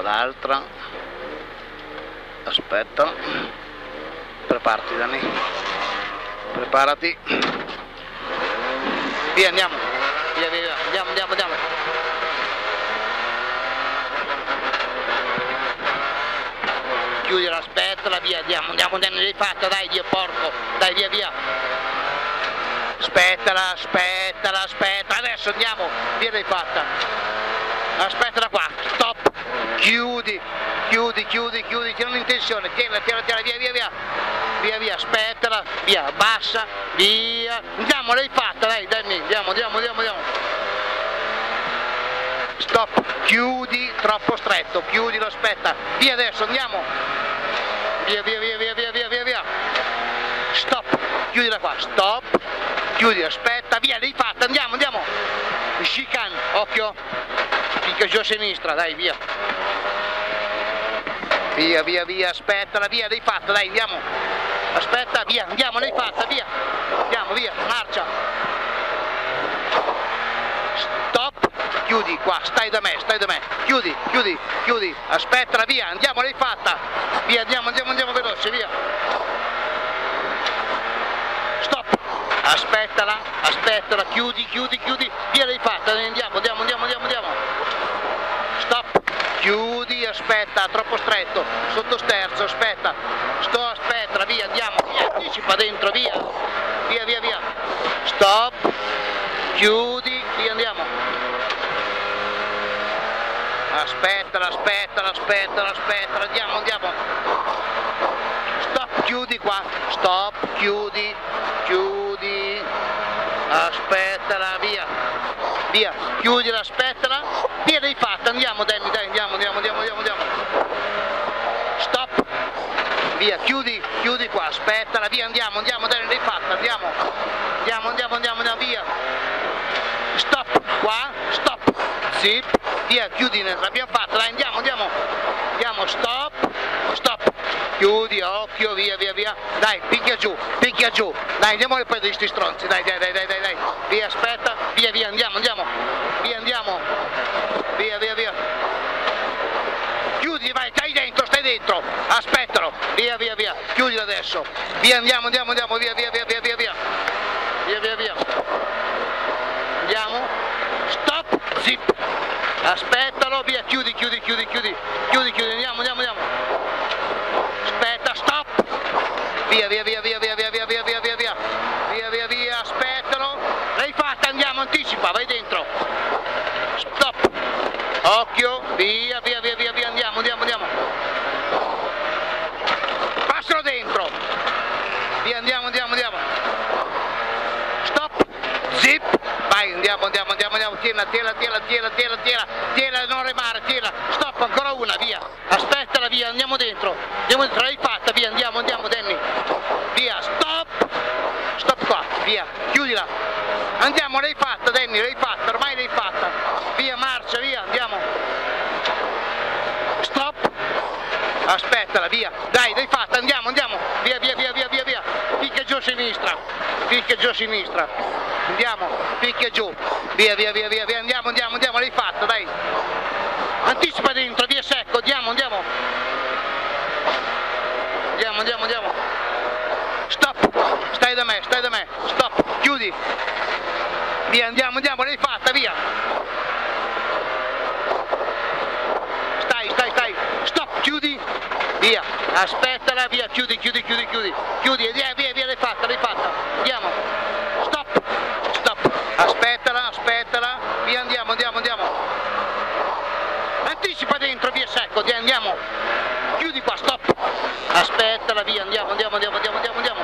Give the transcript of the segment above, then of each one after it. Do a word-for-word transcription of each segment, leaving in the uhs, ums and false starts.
l'altra, aspetta, preparati Dani, preparati, via andiamo, via via, via. andiamo andiamo andiamo, chiudila, aspettala, via, andiamo andiamo, andiamo, l'hai fatta, dai, Dio porco, dai, via via, aspettala, aspettala, aspetta, adesso andiamo, via, l'hai fatta, aspettala qua, stop, chiudi, chiudi, chiudi, chiudi, tieni un'intenzione, tienila, tienila, tienila, via, via, via, via, via, aspettala, via, abbassa, via, andiamo, l'hai fatta, dai, dai, andiamo, andiamo, andiamo, andiamo, stop, chiudi, troppo stretto, chiudilo, aspetta, via adesso, andiamo, via, via, via, via, via, via, via, via, stop, chiudila qua, stop, chiudi, aspetta, via, l'hai fatta, andiamo, andiamo, chicane, occhio, picca giù a sinistra, dai, via, via, via, via, aspettala, via, l'hai fatta, dai, andiamo, aspetta, via, andiamo, l'hai fatta, via, andiamo, via, marcia, stop, chiudi qua, stai da me, stai da me, chiudi, chiudi, chiudi, aspettala, via, andiamo, l'hai fatta, via, andiamo, andiamo, andiamo veloce, via, stop, aspettala, aspettala, chiudi, chiudi, chiudi, via, l'hai fatta, andiamo, andiamo, andiamo, andiamo, andiamo, stop, chiudi, aspetta, troppo stretto, sotto sterzo, aspetta, sto, aspetta, via, andiamo, via, anticipa dentro, via, via, via, via, stop, chiudi, via, andiamo, aspettala, aspettala, aspettala, aspettala, andiamo, andiamo, stop, chiudi qua, stop, chiudi, chiudi, aspettala, via, via, chiudila, aspettala, via, l'hai fatta, andiamo Danny, dai, andiamo, andiamo, andiamo, andiamo, andiamo, stop, via, chiudi, chiudi qua, aspettala, via, andiamo, andiamo, Danny, l'hai fatta, andiamo, andiamo, andiamo, andiamo, andiamo, via, stop, qua, stop, zip, via, chiudi, l'abbiamo fatta, dai, andiamo, andiamo, andiamo, stop, stop, chiudi, occhio, via, via, via, dai, picchia giù, picchia giù, dai, andiamo a prendere questi stronzi, dai, dai, dai, dai, dai, dai, via, aspetta, via, via, andiamo, andiamo, via, andiamo, via, via, via, chiudi, vai, stai dentro, stai dentro, aspettalo, via, via, via, chiudilo adesso, via, andiamo, andiamo, andiamo, via, via, via, via, via, via, via, via, via, andiamo, stop, zip, aspettalo, via, chiudi, chiudi, chiudi, chiudi, chiudi, chiudi, andiamo, andiamo, andiamo, aspetta, stop, via, via, via, via, via, via, via, via, via, via, via, via, via, via, aspettalo, l'hai fatta, andiamo, anticipa, vai dentro, stop, occhio, via, via, via, via, via, andiamo, andiamo, andiamo, passalo dentro, via, andiamo, andiamo, andiamo, stop, zip, vai, andiamo, andiamo, andiamo, andiamo, tiena, tiena, tiena, tiena, tiena, tiena, tiena, non remare, tiena, stop, ancora una, via, aspettala, via, andiamo dentro, andiamo dentro, l'hai fatta, via, andiamo, andiamo, Danny, via, stop, stop qua, via, chiudila, andiamo, l'hai fatta, Danny, l'hai fatta, ormai l'hai fatta, via, marcia, via, andiamo, stop, aspettala, via, dai, l'hai fatta, andiamo, andiamo, via, via, via, via, via, via, picchia giù a sinistra, picchia giù a sinistra, andiamo, picchia giù, via, via, via, via, via, andiamo, andiamo, andiamo, l'hai fatta, dai, anticipa dentro, via, secco, andiamo, andiamo, andiamo, andiamo, andiamo, stop, stai da me, stai da me, stop, chiudi, via, andiamo, andiamo, l'hai fatta, via, stai, stai, stai, stop, chiudi, via, aspettala, via, chiudi, chiudi, chiudi, chiudi, chiudi, via, via, via, l'hai fatta, l'hai fatta, andiamo, stop, stop, aspettala, aspettala, via, andiamo, andiamo, andiamo, anticipa dentro, via, secco, via, andiamo, chiudi qua, stop, aspettala, via, andiamo, andiamo, andiamo, andiamo, andiamo, andiamo,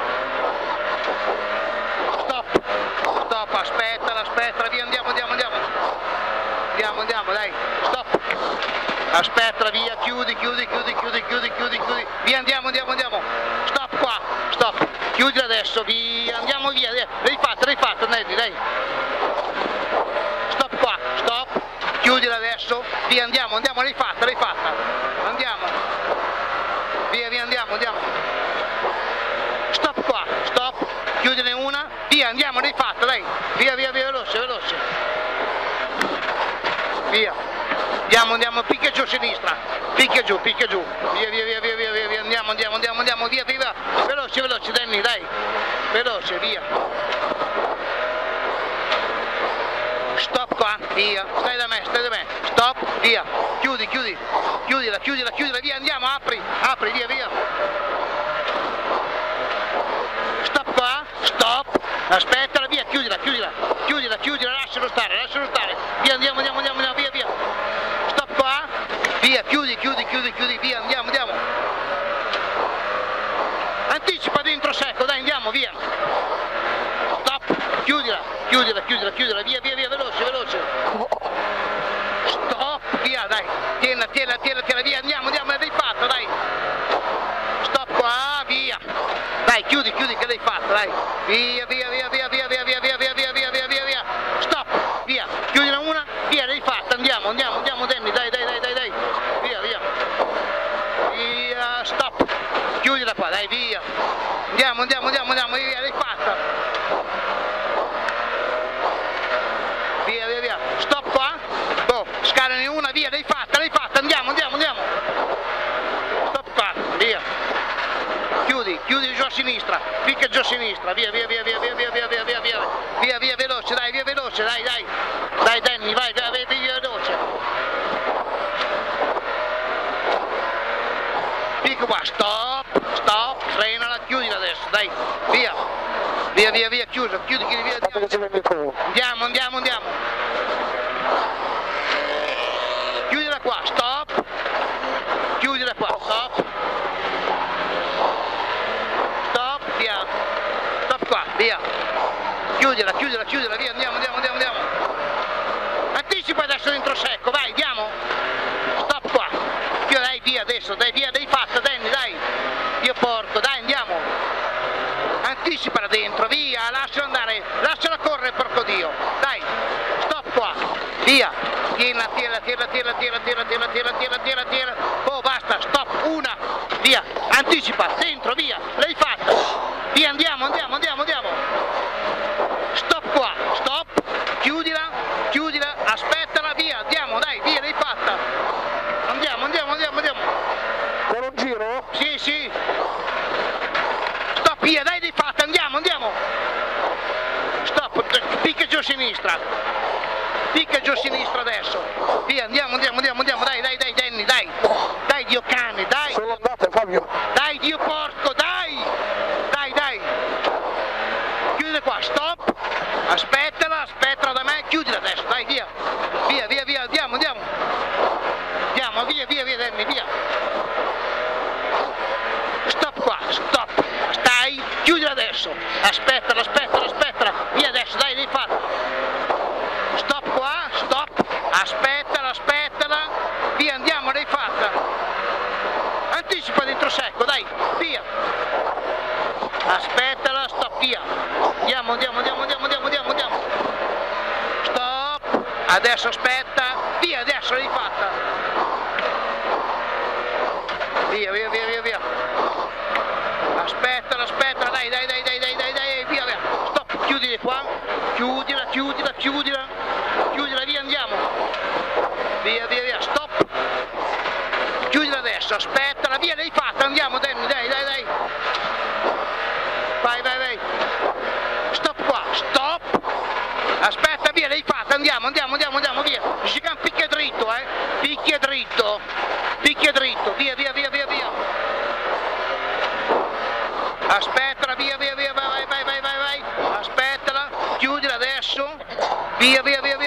stop, stop, aspettala, aspettala, via, andiamo, andiamo, andiamo, andiamo, andiamo, dai, stop, aspetta, via, chiudi, chiudi, chiudi, chiudi, chiudi, chiudi, chiudi, via, andiamo, andiamo, andiamo, stop qua, stop, chiudi adesso, via, andiamo via, l'hai fatta, l'hai fatta, Nelly, dai, stop qua, stop, chiudila adesso, via, andiamo, andiamo, l'hai fatta, l'hai fatta, andiamo, via, via, andiamo, andiamo, stop qua, stop, chiudine una, via, andiamo, l'hai fatta, dai, via, via, via, veloce, veloce, via. andiamo, andiamo, picchia giù a sinistra, picchia giù, picchia giù, via, via, via, via, via, via, via. Andiamo, andiamo, andiamo, andiamo, via, via, via, veloce, veloce, Danny, dai, veloce, via. Stop qua, via, stai da me, stai da me, stop, via, chiudi, chiudi, chiudila, chiudila, chiudila, via, andiamo, apri, apri, via, via. Stop qua, stop, aspettala, via, chiudila, chiudila, chiudila, chiudila, lascialo stare, lascialo stare, via, andiamo, andiamo, andiamo, andiamo, via, via. Stop qua, via, chiudi, chiudi, chiudi, chiudi, via, andiamo, andiamo. Anticipa dentro secco, dai, andiamo, via. Stop, chiudila, chiudila, chiudila, chiudila, via, via, via, veloce, veloce. Stop, via, dai, tienila, tienila, tienila, tienila, via, andiamo, andiamo, l'hai fatto, dai. Stop qua, via. Dai, chiudi, chiudi, che l'hai fatto, dai. Via, via, via, via, via, via, via, via, via, via, via, via, via, via. Stop, via, chiudila una, via, l'hai fatta, andiamo, andiamo, andiamo, Danny, dai, dai, dai, dai, dai. Via, via. Via, stop. Chiudila qua, dai, via. Andiamo, andiamo, andiamo, andiamo, via, l'hai fatta. Via, via, via. Stop qua. Boh, scalane una, via, l'hai fatta, l'hai fatta, andiamo, andiamo, andiamo. Stop qua, via. Chiudi, chiudi giù a sinistra, picchia giù a sinistra, via, via, via, via, via, via, via, via, via, via, via, via, veloce, dai, via, veloce, dai, dai. Dai, Danny, vai, vai, vai, via, veloce. Picco qua, stop, stop, frenala, chiudila adesso, dai, via, via, via, via, chiuso, chiudi, chiudi, via, andiamo, andiamo, andiamo, andiamo. Chiudila qua, stop, chiudila qua, stop, stop, via, stop qua, via, chiudila, chiudila, chiudila, via, andiamo, andiamo, andiamo, andiamo. Anticipa adesso dentro secco, vai, andiamo, stop qua, via, dai, via adesso, dai, via, dai, fatta, Danny, dai, io porto, dai, andiamo, anticipala dentro, via, lasciala andare, lasciala correre, porco Dio, dai, stop qua, via, tienila, tienila, tienila, tienila, tienila, tienila, tienila, tienila, tienila, tienila, tienila, oh, basta, stop, una, via, anticipa, dentro, via, l'hai fatta, via, andiamo, andiamo, andiamo, andiamo, stop qua, stop, chiudila, chiudila, aspettala, via, andiamo, dai, via, l'hai fatta, andiamo, andiamo, andiamo, andiamo. Con un giro? Sì, sì. Stop, via, dai, l'hai fatta, andiamo, andiamo. Stop, picchia giù a sinistra. Picchia giù a sinistra adesso. Via, andiamo, andiamo, andiamo, andiamo, dai, dai, dai, Danny, dai. Dai, Dio cane, dai. Sono andate, Fabio. Dai, Dio porco, dai. Dai, dai. Chiudila qua, stop. Aspettala, aspettala da me, chiudila adesso, dai, via. Via, via, via, andiamo, andiamo. Andiamo, via, via, via, Danny, via. Stop qua, stop. Stai, chiudila adesso. Aspettala, aspettala, aspettala. Via adesso, dai, l'hai fatto. Stop qua, stop. Aspettala, aspettala. Via, andiamo, l'hai fatta. Anticipa dentro secco, dai, via. Aspettala, stop, via. Andiamo, andiamo, andiamo, andiamo, andiamo, andiamo, andiamo. Stop. Adesso aspetta. Via, adesso l'hai fatta. Via, via, via, via, via. Aspettala, aspettala, dai, dai, dai, dai, dai, dai, dai, via, via. Stop, chiudila qua. Chiudila, chiudila, chiudila. Chiudila, via, andiamo. Via, via, via, stop. Chiudila adesso, aspettala, via, l'hai fatta, andiamo, Danny, dai, dai, dai. Vai, vai, vai. Stop qua, stop. Aspetta, via, l'hai fatta, andiamo, andiamo, andiamo, andiamo, via. Si chiama picchia dritto, eh. Picchia dritto. Picchia dritto, via, via, via, via, via. Aspettala, via, via, via, vai, vai, vai, vai, vai. Aspettala, chiudila adesso. Via, via, via, via.